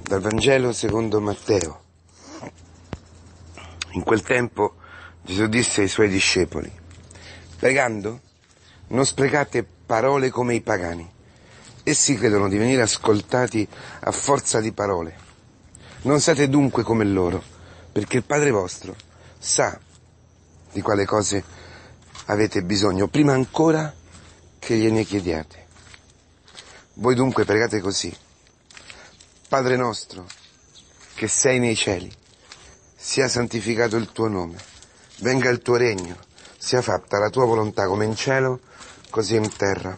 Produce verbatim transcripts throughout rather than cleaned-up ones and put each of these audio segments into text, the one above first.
Dal Vangelo secondo Matteo. In quel tempo Gesù disse ai suoi discepoli: pregando, non sprecate parole come i pagani. Essi credono di venire ascoltati a forza di parole. Non siate dunque come loro, perché il Padre vostro sa di quale cose avete bisogno, prima ancora che gliene chiediate. Voi dunque pregate così: Padre nostro, che sei nei cieli, sia santificato il tuo nome, venga il tuo regno, sia fatta la tua volontà come in cielo, così in terra.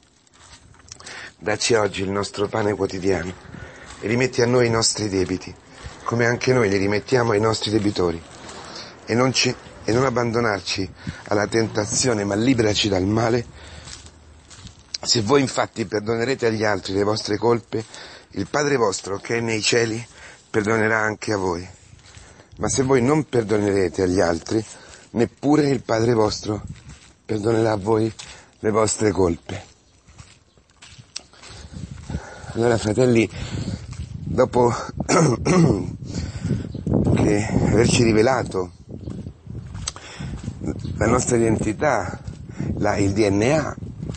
Dacci oggi il nostro pane quotidiano e rimetti a noi i nostri debiti, come anche noi li rimettiamo ai nostri debitori. E non, ci, e non abbandonarci alla tentazione, ma liberaci dal male. Se voi infatti perdonerete agli altri le vostre colpe, il Padre vostro che è nei cieli perdonerà anche a voi. Ma se voi non perdonerete agli altri, neppure il Padre vostro perdonerà a voi le vostre colpe. Allora, fratelli, dopo che averci rivelato la nostra identità, la, il D N A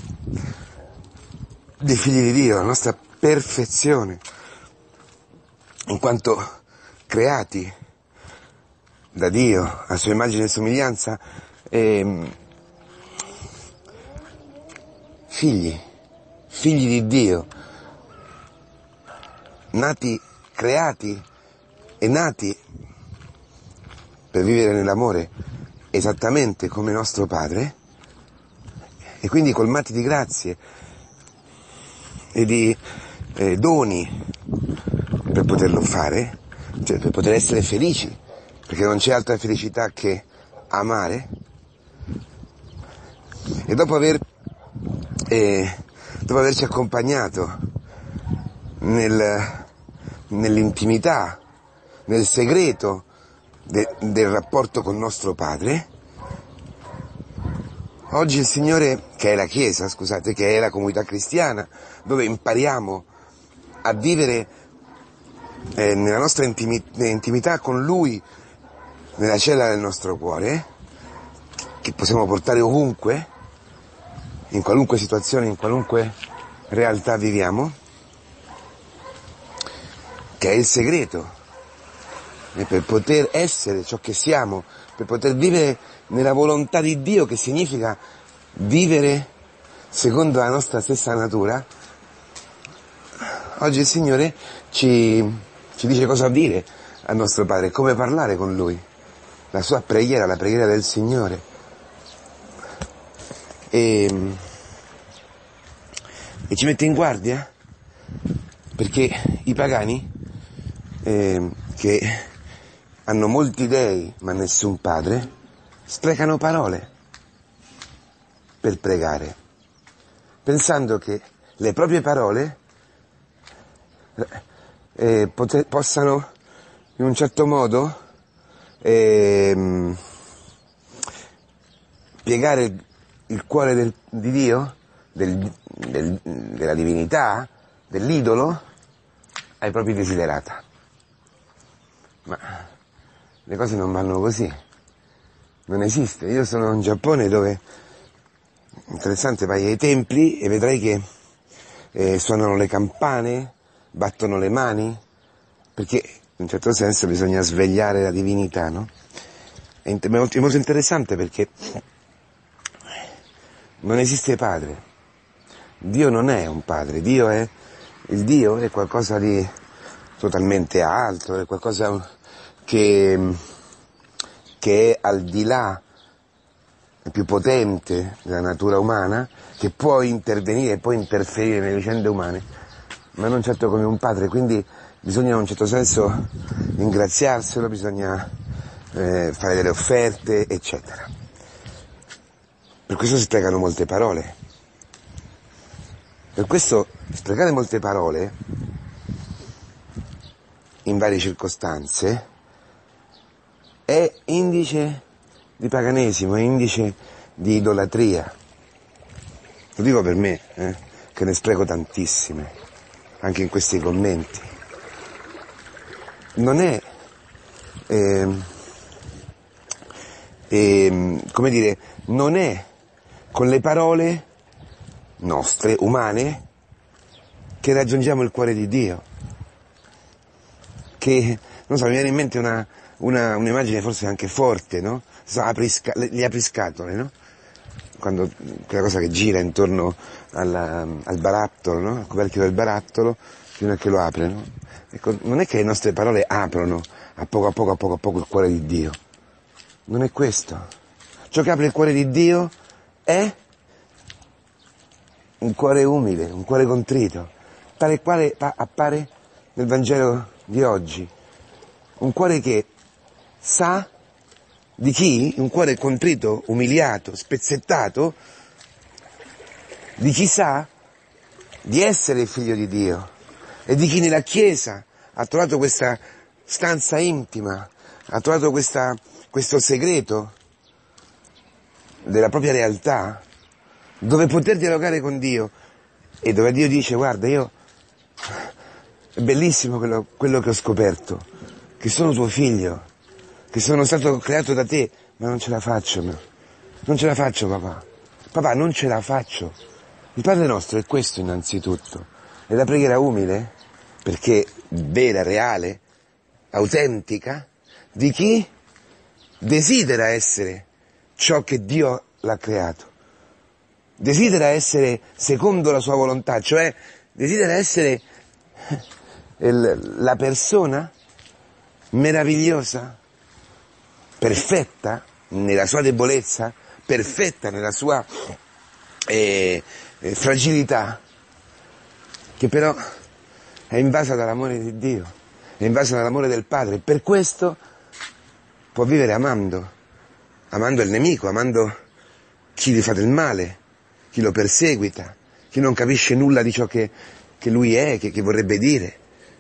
dei figli di Dio, la nostra perfezione, in quanto creati da Dio a sua immagine e somiglianza, e figli, figli di Dio, nati, creati e nati per vivere nell'amore esattamente come nostro Padre, e quindi colmati di grazie e di eh, doni per poterlo fare, cioè per poter essere felici, perché non c'è altra felicità che amare. E dopo aver eh, dopo averci accompagnato nel, nell'intimità, nel segreto de, del rapporto con nostro Padre, oggi il Signore, che è la Chiesa, scusate, che è la comunità cristiana, dove impariamo a vivere eh, nella nostra intimi- intimità con Lui, nella cella del nostro cuore, che possiamo portare ovunque, in qualunque situazione, in qualunque realtà viviamo, che è il segreto, e per poter essere ciò che siamo, per poter vivere nella volontà di Dio, che significa vivere secondo la nostra stessa natura. Oggi il Signore ci, ci dice cosa dire al nostro Padre, come parlare con Lui, la sua preghiera, la preghiera del Signore. E, e ci mette in guardia, perché i pagani, eh, che hanno molti dei ma nessun padre, sprecano parole per pregare, pensando che le proprie parole eh, pot- possano in un certo modo eh, piegare il, il cuore del, di Dio, del, del, della divinità, dell'idolo, ai propri desiderata. Ma le cose non vanno così, non esiste. Io sono in Giappone, dove, interessante, vai ai templi e vedrai che eh, suonano le campane, battono le mani, perché in un certo senso bisogna svegliare la divinità, no? È, è molto interessante, perché non esiste padre. Dio non è un padre, Dio è il Dio, è qualcosa di totalmente altro, è qualcosa che, che è al di là, è più potente della natura umana, che può intervenire, può interferire nelle vicende umane, ma non certo come un padre. Quindi bisogna in un certo senso ringraziarselo, bisogna eh, fare delle offerte, eccetera. Per questo si sprecano molte parole. Per questo sprecare molte parole in varie circostanze è indice di paganesimo, è indice di idolatria. Lo dico per me, eh, che ne spreco tantissime, anche in questi commenti. non è, eh, eh, come dire, non è con le parole nostre, umane, che raggiungiamo il cuore di Dio. Che, non so, mi viene in mente una, una, un'immagine forse anche forte, no? So, aprisca, gli apriscatole, no? Quando quella cosa che gira intorno alla, al barattolo, no? Al coperchio del barattolo, fino a che lo apre, no? Ecco, non è che le nostre parole aprono a poco a poco a poco a poco il cuore di Dio. Non è questo. Ciò che apre il cuore di Dio è un cuore umile, un cuore contrito, tale quale appare nel Vangelo di oggi. Un cuore che sa di chi? Un cuore contrito, umiliato, spezzettato, di chi sa di essere il figlio di Dio e di chi nella Chiesa ha trovato questa stanza intima, ha trovato questa, questo segreto della propria realtà, dove poter dialogare con Dio e dove Dio dice: guarda, io è bellissimo quello, quello che ho scoperto, che sono tuo figlio, che sono stato creato da te, ma non ce la faccio, no? Non ce la faccio, papà. Papà, non ce la faccio. Il Padre nostro è questo innanzitutto. È la preghiera umile, perché vera, reale, autentica, di chi desidera essere ciò che Dio l'ha creato. Desidera essere secondo la sua volontà, cioè desidera essere il, la persona meravigliosa, perfetta nella sua debolezza, perfetta nella sua eh, eh, fragilità, che però è invasa dall'amore di Dio, è invasa dall'amore del Padre. Per questo può vivere amando, amando il nemico, amando chi gli fa del male, chi lo perseguita, chi non capisce nulla di ciò che, che lui è, che, che vorrebbe dire.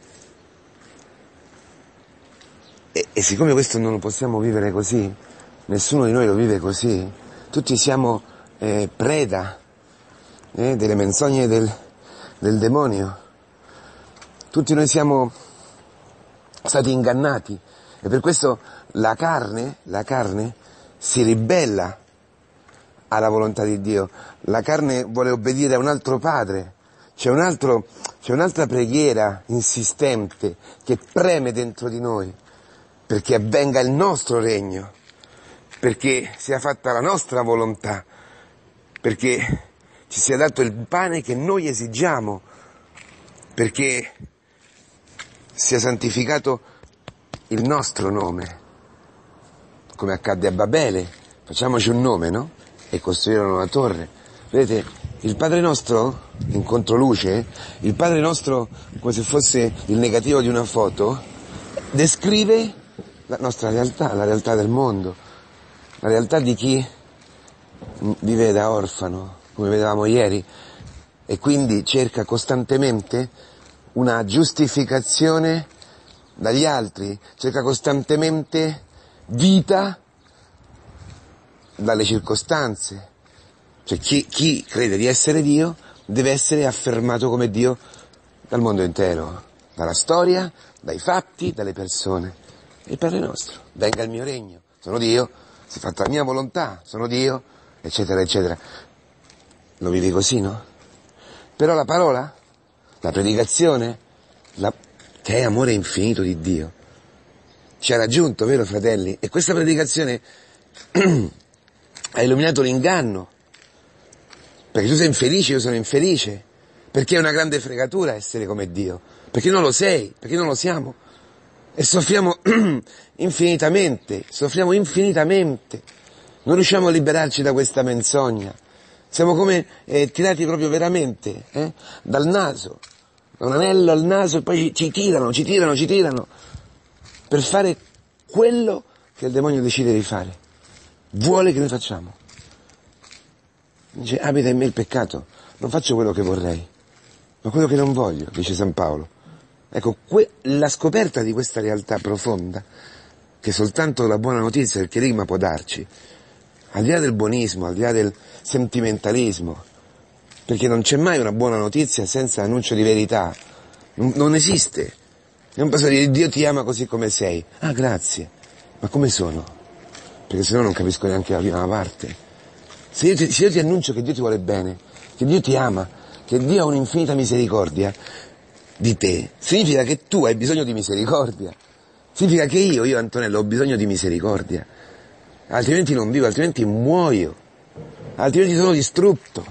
E, e siccome questo non lo possiamo vivere così, nessuno di noi lo vive così, tutti siamo eh, preda eh, delle menzogne del, del demonio, tutti noi siamo stati ingannati e per questo la carne, la carne si ribella alla volontà di Dio, la carne vuole obbedire a un altro padre, c'è un altro, c'è un'altra preghiera insistente che preme dentro di noi perché avvenga il nostro regno, perché sia fatta la nostra volontà, perché ci sia dato il pane che noi esigiamo, perché sia santificato il nostro nome, come accadde a Babele. Facciamoci un nome, no? E costruirono una torre. Vedete, il Padre nostro, in controluce, il Padre nostro, come se fosse il negativo di una foto, descrive la nostra realtà, la realtà del mondo, la realtà di chi vive da orfano, come vedevamo ieri, e quindi cerca costantemente una giustificazione dagli altri, cerca costantemente vita dalle circostanze. Cioè chi, chi crede di essere Dio deve essere affermato come Dio dal mondo intero, dalla storia, dai fatti, dalle persone. Il Padre nostro, venga il mio regno, sono Dio, si è fatta la mia volontà, sono Dio, eccetera, eccetera. Lo vivi così, no? Però la parola, la predicazione, la, che è amore infinito di Dio, ci ha raggiunto, vero fratelli? E questa predicazione ha illuminato l'inganno, perché tu sei infelice, io sono infelice, perché è una grande fregatura essere come Dio, perché non lo sei, perché non lo siamo, e soffriamo infinitamente, soffriamo infinitamente, non riusciamo a liberarci da questa menzogna, siamo come eh, tirati proprio veramente eh, dal naso, da un anello al naso e poi ci, ci tirano, ci tirano, ci tirano, per fare quello che il demonio decide di fare, vuole che noi facciamo. Dice: abita in me il peccato, non faccio quello che vorrei, ma quello che non voglio, dice San Paolo. Ecco, que- la scoperta di questa realtà profonda, che soltanto la buona notizia del cherigma può darci, al di là del buonismo, al di là del sentimentalismo, perché non c'è mai una buona notizia senza annuncio di verità, non, non esiste. Non posso dire Dio ti ama così come sei. Ah, grazie. Ma come sono? Perché sennò non capisco neanche la prima parte. Se io, ti, se io ti annuncio che Dio ti vuole bene, che Dio ti ama, che Dio ha un'infinita misericordia di te, significa che tu hai bisogno di misericordia. Significa che io, io Antonello, ho bisogno di misericordia. Altrimenti non vivo, altrimenti muoio. Altrimenti sono distrutto.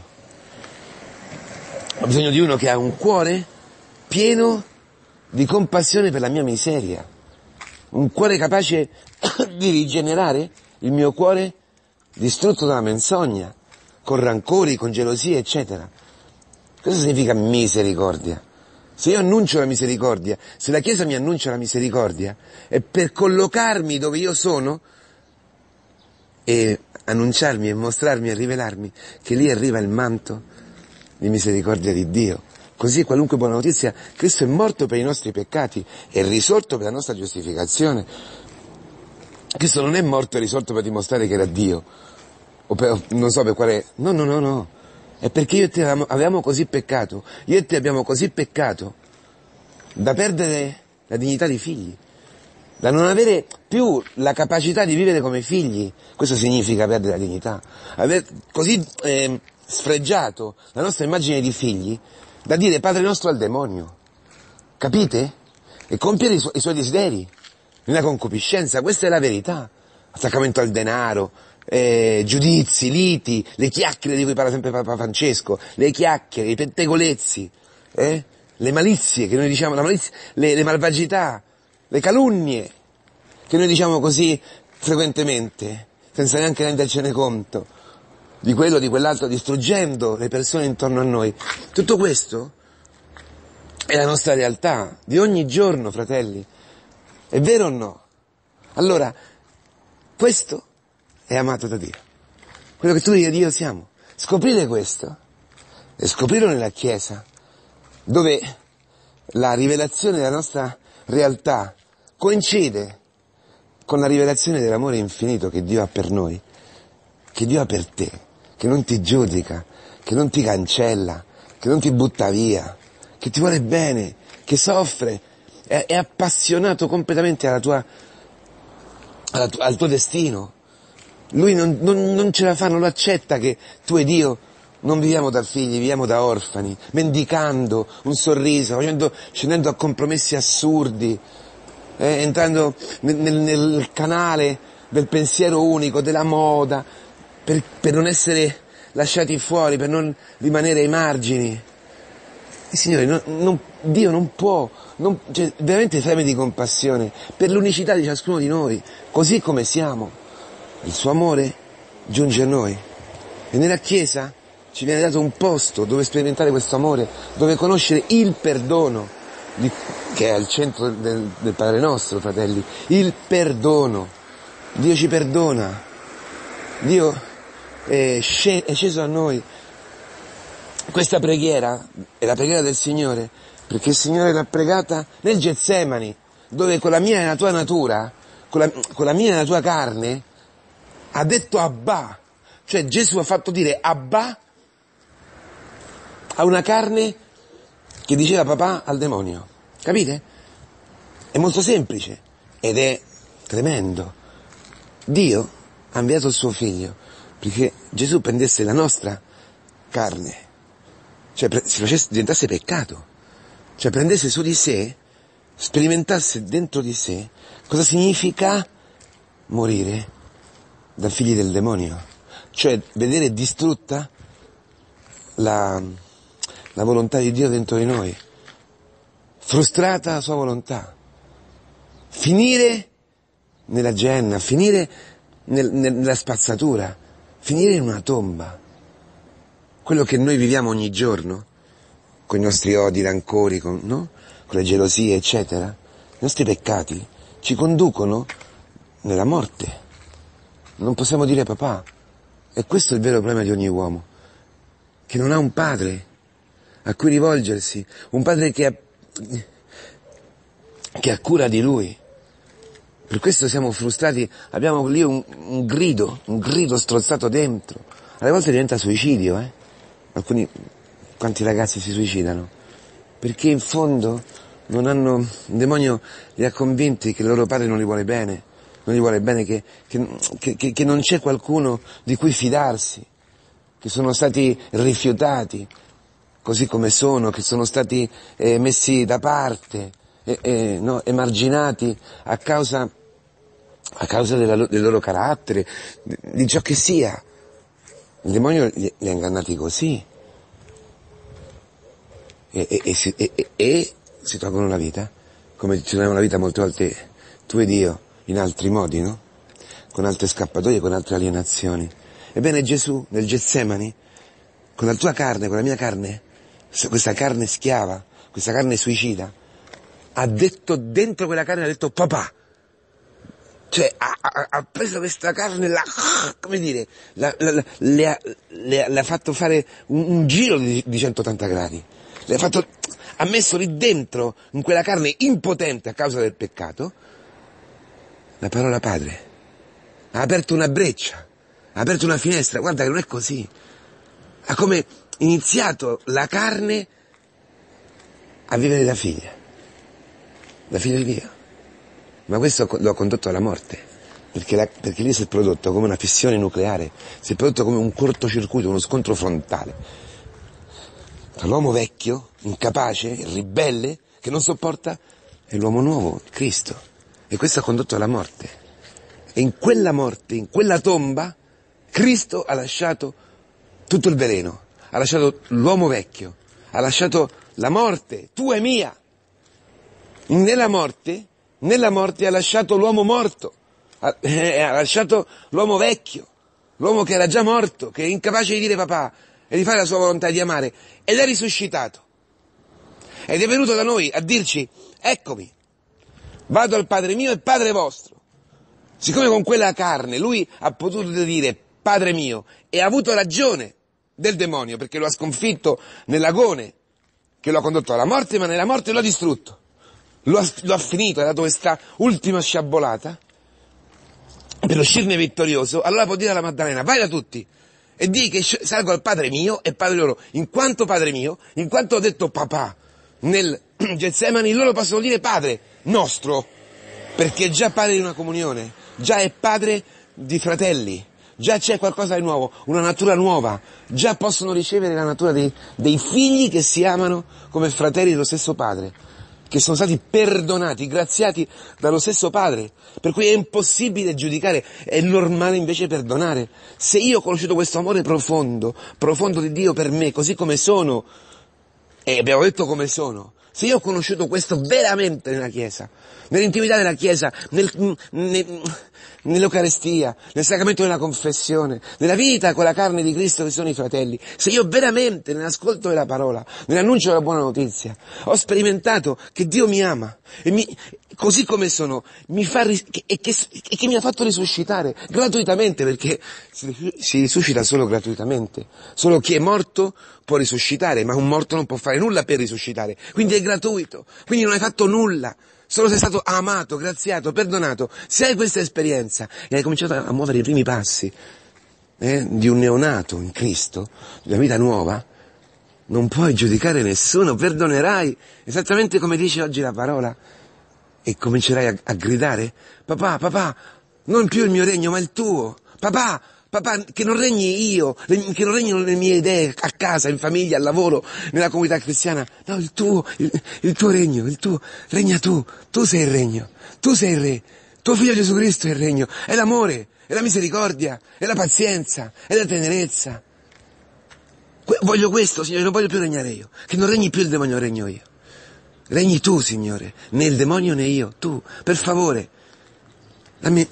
Ho bisogno di uno che ha un cuore pieno di compassione per la mia miseria. Un cuore capace di rigenerare il mio cuore distrutto dalla menzogna, con rancori, con gelosie, eccetera. Cosa significa misericordia? Se io annuncio la misericordia, se la Chiesa mi annuncia la misericordia, è per collocarmi dove io sono e annunciarmi e mostrarmi e rivelarmi che lì arriva il manto di misericordia di Dio. Così qualunque buona notizia, Cristo è morto per i nostri peccati, è risorto per la nostra giustificazione. Cristo non è morto e risorto per dimostrare che era Dio, o per, non so per quale... No, no, no, no. È perché io e te avevamo, avevamo così peccato, io e te abbiamo così peccato, da perdere la dignità di figli, da non avere più la capacità di vivere come figli. Questo significa perdere la dignità. Aver così eh, sfregiato la nostra immagine di figli, da dire Padre nostro al demonio. Capite? E compiere i, su- i suoi desideri, nella concupiscenza. Questa è la verità. Attaccamento al denaro, eh, giudizi, liti, le chiacchiere di cui parla sempre Papa Francesco, le chiacchiere, i pettegolezzi, eh? le malizie che noi diciamo, la malizia, le, le malvagità, le calunnie che noi diciamo così frequentemente, senza neanche rendercene conto di quello o di quell'altro, distruggendo le persone intorno a noi. Tutto questo è la nostra realtà di ogni giorno, fratelli. È vero o no? Allora, questo è amato da Dio. Quello che tu e io siamo. Scoprire questo e scoprirlo nella Chiesa, dove la rivelazione della nostra realtà coincide con la rivelazione dell'amore infinito che Dio ha per noi, che Dio ha per te, che non ti giudica, che non ti cancella, che non ti butta via, che ti vuole bene, che soffre, è, è appassionato completamente alla tua, alla tu, al tuo destino. Lui non, non, non ce la fa, non lo accetta che tu ed io non viviamo da figli, viviamo da orfani, mendicando un sorriso, facendo, scendendo a compromessi assurdi, eh, entrando nel, nel, nel canale del pensiero unico, della moda, per, per non essere lasciati fuori, per non rimanere ai margini. E Signore, non, non, Dio non può, non, cioè, veramente fame di compassione per l'unicità di ciascuno di noi, così come siamo. Il suo amore giunge a noi e nella Chiesa ci viene dato un posto dove sperimentare questo amore, dove conoscere il perdono, di, che è al centro del, del Padre nostro, fratelli, il perdono. Dio ci perdona, Dio è, sc- è sceso a noi. Questa preghiera è la preghiera del Signore, perché il Signore l'ha pregata nel Getsemani, dove con la mia e la tua natura, con la, con la mia e la tua carne, ha detto Abba, cioè Gesù ha fatto dire Abba a una carne che diceva papà al demonio. Capite? È molto semplice ed è tremendo. Dio ha inviato il suo figlio perché Gesù prendesse la nostra carne, cioè si facesse, diventasse peccato, cioè prendesse su di sé, sperimentasse dentro di sé cosa significa morire da figli del demonio, cioè vedere distrutta la, la volontà di Dio dentro di noi, frustrata la sua volontà, finire nella genna, finire nel, nel, nella spazzatura, finire in una tomba. Quello che noi viviamo ogni giorno, con i nostri odi, rancori, con, no? con le gelosie, eccetera, i nostri peccati ci conducono nella morte. Non possiamo dire papà. E questo è il vero problema di ogni uomo, che non ha un padre a cui rivolgersi, un padre che ha, che ha cura di lui. Per questo siamo frustrati, abbiamo lì un, un grido, un grido strozzato dentro. Alle volte diventa suicidio, eh? Alcuni, quanti ragazzi si suicidano? Perché in fondo non hanno, il demonio li ha convinti che il loro padre non li vuole bene, non gli vuole bene, che, che, che, che non c'è qualcuno di cui fidarsi, che sono stati rifiutati così come sono, che sono stati eh, messi da parte, eh, eh, no, emarginati a causa, a causa della, del loro carattere, di, di ciò che sia. Il demonio li, li ha ingannati così. E, e, e, si, e, e, e si tolgono la vita, come ci togliamo la vita molte volte tu ed io, in altri modi, no? Con altre scappatoie, con altre alienazioni. Ebbene Gesù, nel Getsemani, con la tua carne, con la mia carne, questa carne schiava, questa carne suicida, ha detto dentro quella carne, ha detto papà. Cioè ha, ha, ha preso questa carne, la, come dire, la, la, la, le, ha, le, le ha fatto fare un, un giro di, di centottanta gradi. Le ha, fatto, ha messo lì dentro, in quella carne impotente a causa del peccato, la parola Padre. Ha aperto una breccia, ha aperto una finestra. Guarda che non è così. Ha come iniziato la carne a vivere da figlia, da figlio di Dio. Ma questo lo ha condotto alla morte, perché, la, perché lì si è prodotto come una fissione nucleare, si è prodotto come un cortocircuito, uno scontro frontale tra l'uomo vecchio, incapace, ribelle, che non sopporta, e l'uomo nuovo, Cristo. E questo ha condotto alla morte. E in quella morte, in quella tomba, Cristo ha lasciato tutto il veleno, ha lasciato l'uomo vecchio, ha lasciato la morte, tua e mia. Nella morte, nella morte ha lasciato l'uomo morto, ha, eh, ha lasciato l'uomo vecchio, l'uomo che era già morto, che è incapace di dire papà e di fare la sua volontà di amare, ed è risuscitato. Ed è venuto da noi a dirci, eccomi, vado al Padre mio e Padre vostro. Siccome con quella carne lui ha potuto dire Padre mio, e ha avuto ragione del demonio, perché lo ha sconfitto nell'agone, che lo ha condotto alla morte, ma nella morte lo ha distrutto. Lo ha, lo ha finito, ha dato questa ultima sciabolata per uscirne vittorioso. Allora può dire alla Maddalena, vai da tutti e di che salgo al Padre mio e Padre loro. In quanto Padre mio, in quanto ho detto papà nel Getsemani, loro possono dire Padre nostro, perché è già Padre di una comunione, già è Padre di fratelli, già c'è qualcosa di nuovo, una natura nuova, già possono ricevere la natura dei, dei figli che si amano come fratelli dello stesso Padre, che sono stati perdonati, graziati dallo stesso Padre, per cui è impossibile giudicare, è normale invece perdonare. Se io ho conosciuto questo amore profondo, profondo di Dio per me, così come sono, e abbiamo detto come sono, se io ho conosciuto questo veramente nella Chiesa, nell'intimità della Chiesa, nel, nel, nell'Eucarestia, nel sacramento della confessione, nella vita con la carne di Cristo che sono i fratelli, se io veramente nell'ascolto della parola, nell'annuncio della buona notizia, ho sperimentato che Dio mi ama, e mi, così come sono, mi fa, e che, e che mi ha fatto risuscitare gratuitamente, perché si, si risuscita solo gratuitamente, solo chi è morto può risuscitare, ma un morto non può fare nulla per risuscitare, quindi è gratuito, quindi non hai fatto nulla, solo sei stato amato, graziato, perdonato. Se hai questa esperienza e hai cominciato a muovere i primi passi eh, di un neonato in Cristo, di una vita nuova, non puoi giudicare nessuno, perdonerai, esattamente come dice oggi la parola, e comincerai a, a gridare, papà, papà, non più il mio regno ma il tuo, papà, papà, che non regni io, che non regnino le mie idee a casa, in famiglia, al lavoro, nella comunità cristiana. No, il tuo, il, il tuo regno, il tuo, regna tu, tu sei il regno, tu sei il re, tuo figlio Gesù Cristo è il regno, è l'amore, è la misericordia, è la pazienza, è la tenerezza. Que- voglio questo, Signore, non voglio più regnare io, che non regni più il demonio, regno io. Regni tu, Signore, né il demonio né io, tu, per favore. Dammi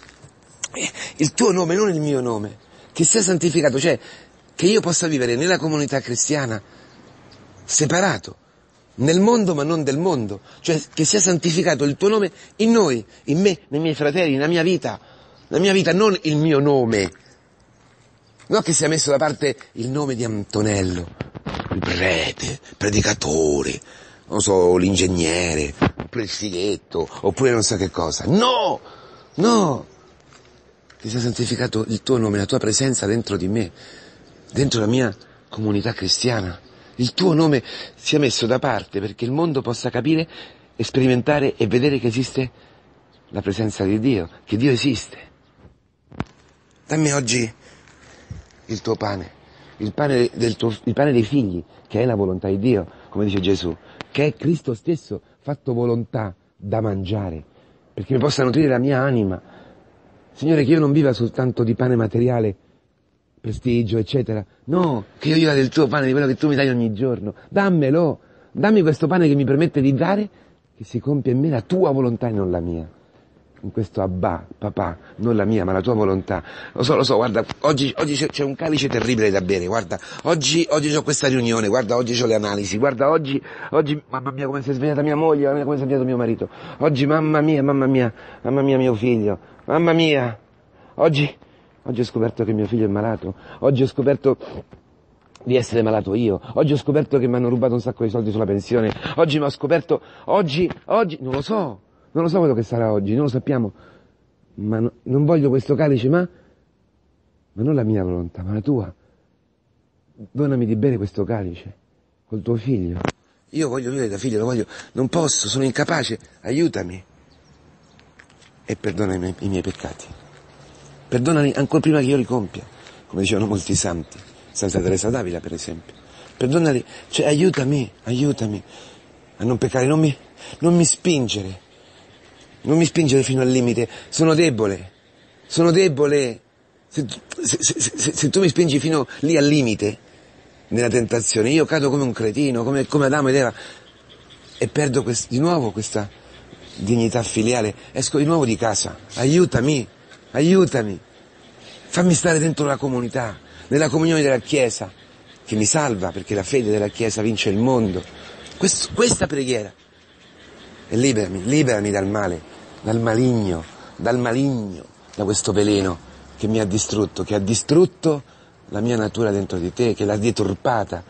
il tuo nome, non il mio nome, che sia santificato, cioè che io possa vivere nella comunità cristiana separato, nel mondo ma non del mondo, cioè che sia santificato il tuo nome in noi, in me, nei miei fratelli, nella mia vita, la mia vita, non il mio nome, non che sia messo da parte il nome di Antonello, il prete, il predicatore, non so, l'ingegnere, oppure il fighetto, oppure non so che cosa, no, no, che sia santificato il tuo nome, la tua presenza dentro di me, dentro la mia comunità cristiana, il tuo nome sia messo da parte perché il mondo possa capire, sperimentare e vedere che esiste la presenza di Dio, che Dio esiste. Dammi oggi il tuo pane, il pane, del tuo, il pane dei figli, che è la volontà di Dio, come dice Gesù, che è Cristo stesso fatto volontà da mangiare, perché mi possa nutrire la mia anima. Signore, che io non viva soltanto di pane materiale, prestigio, eccetera. No, che io viva del tuo pane, di quello che tu mi dai ogni giorno. Dammelo, dammi questo pane che mi permette di dare, che si compia in me la tua volontà e non la mia. In questo Abba, papà, non la mia, ma la tua volontà. Lo so, lo so, guarda, oggi, oggi c'è un calice terribile da bere, guarda, oggi, oggi ho questa riunione, guarda, oggi ho le analisi, guarda, oggi, oggi, mamma mia, come si è svegliata mia moglie, mamma mia, come si è svegliato mio marito, oggi, mamma mia, mamma mia, mamma mia, mio figlio, mamma mia, oggi, oggi ho scoperto che mio figlio è malato, oggi ho scoperto di essere malato io, oggi ho scoperto che mi hanno rubato un sacco di soldi sulla pensione, oggi mi ho scoperto, oggi, oggi, non lo so. Non lo so quello che sarà oggi, non lo sappiamo, ma no, non voglio questo calice, ma, ma non la mia volontà, ma la tua. Donami di bere questo calice col tuo figlio. Io voglio vivere da figlio, lo voglio, non posso, sono incapace, aiutami. E perdona i miei, i miei peccati. Perdonali ancora prima che io li compia, come dicevano molti santi, Santa Teresa d'Avila per esempio. Perdonali, cioè aiutami, aiutami a non peccare, non mi, non mi spingere. Non mi spingere fino al limite, sono debole, sono debole. Se, se, se, se, se tu mi spingi fino lì al limite, nella tentazione, io cado come un cretino, come, come Adamo ed Eva, e perdo quest, di nuovo questa dignità filiale, esco di nuovo di casa, aiutami, aiutami, fammi stare dentro la comunità, nella comunione della Chiesa, che mi salva, perché la fede della Chiesa vince il mondo. Questo, questa preghiera. E liberami, liberami dal male, dal maligno, dal maligno, da questo veleno che mi ha distrutto, che ha distrutto la mia natura dentro di te, che l'ha deturpata,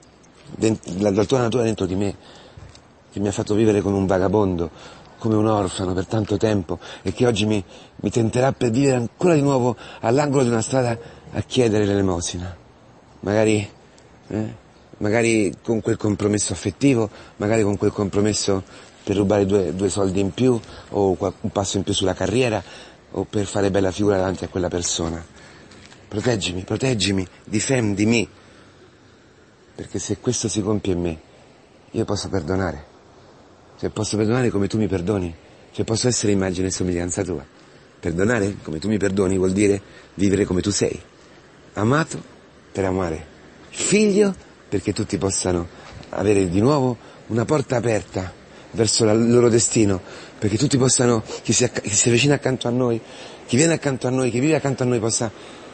la, la tua natura dentro di me, che mi ha fatto vivere come un vagabondo, come un orfano per tanto tempo e che oggi mi, mi tenterà per vivere ancora di nuovo all'angolo di una strada a chiedere l'elemosina. Magari, eh, magari con quel compromesso affettivo, magari con quel compromesso per rubare due, due soldi in più o un passo in più sulla carriera o per fare bella figura davanti a quella persona. Proteggimi, proteggimi, difendimi, perché se questo si compie in me, io posso perdonare, cioè posso perdonare come tu mi perdoni, cioè posso essere immagine e somiglianza tua. Perdonare come tu mi perdoni vuol dire vivere come tu sei, amato per amare, figlio perché tutti possano avere di nuovo una porta aperta verso la, il loro destino, perché tutti possano, chi si, chi si avvicina accanto a noi, chi viene accanto a noi, chi vive accanto a noi possa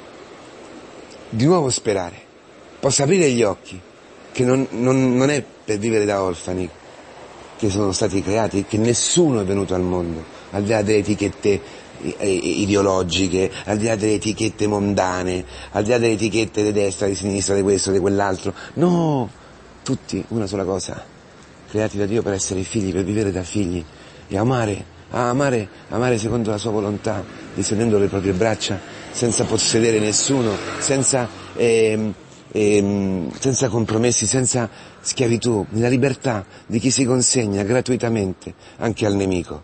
di nuovo sperare, possa aprire gli occhi, che non, non, non è per vivere da orfani che sono stati creati, che nessuno è venuto al mondo, al di là delle etichette ideologiche, al di là delle etichette mondane, al di là delle etichette di destra, di sinistra, di questo, di quell'altro, no, tutti una sola cosa, creati da Dio per essere figli, per vivere da figli e amare, amare, amare secondo la sua volontà, distendendo le proprie braccia, senza possedere nessuno, senza, ehm, ehm, senza compromessi, senza schiavitù, nella libertà di chi si consegna gratuitamente anche al nemico.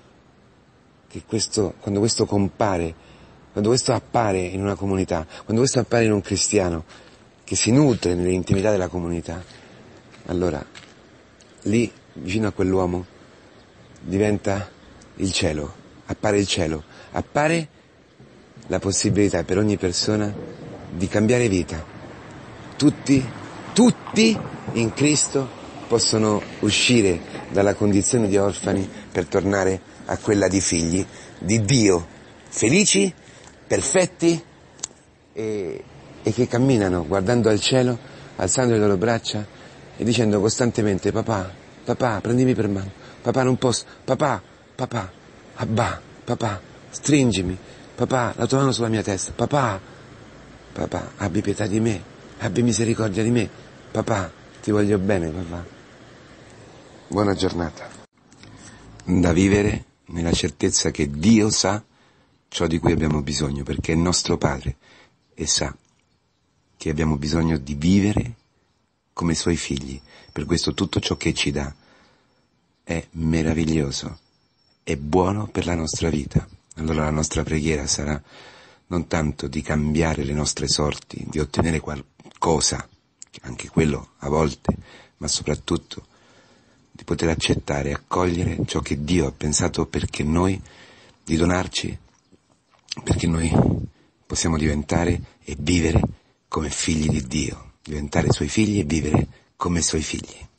Che questo, quando questo compare, quando questo appare in una comunità, quando questo appare in un cristiano che si nutre nelle intimità della comunità, allora lì, vicino a quell'uomo, diventa il cielo, appare il cielo, appare la possibilità per ogni persona di cambiare vita. Tutti, tutti in Cristo possono uscire dalla condizione di orfani per tornare a quella di figli di Dio, felici, perfetti e, e che camminano guardando al cielo, alzando le loro braccia e dicendo costantemente papà, papà, prendimi per mano, papà non posso, papà, papà, Abba, papà, stringimi, papà, la tua mano sulla mia testa, papà, papà, abbi pietà di me, abbi misericordia di me, papà, ti voglio bene, papà. Buona giornata. Da vivere nella certezza che Dio sa ciò di cui abbiamo bisogno, perché è nostro Padre e sa che abbiamo bisogno di vivere come suoi figli. Per questo tutto ciò che ci dà è meraviglioso, è buono per la nostra vita. Allora la nostra preghiera sarà non tanto di cambiare le nostre sorti, di ottenere qualcosa, anche quello a volte, ma soprattutto di poter accettare e accogliere ciò che Dio ha pensato perché noi, di donarci, perché noi possiamo diventare e vivere come figli di Dio, diventare Suoi figli e vivere come Suoi figli.